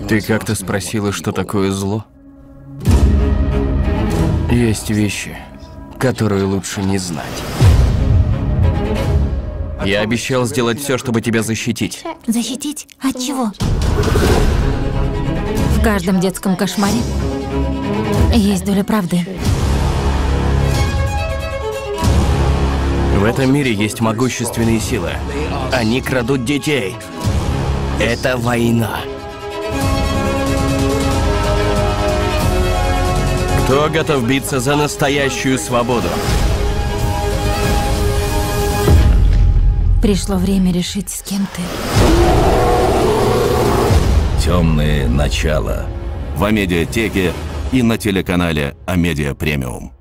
Ты как-то спросила, что такое зло? Есть вещи, которые лучше не знать. Я обещал сделать все, чтобы тебя защитить. Защитить? От чего? В каждом детском кошмаре есть доля правды. В этом мире есть могущественные силы. Они крадут детей. Это война. Кто готов биться за настоящую свободу? Пришло время решить, с кем ты. «Темные начала» в Амедиатеке и на телеканале Амедиа Премиум.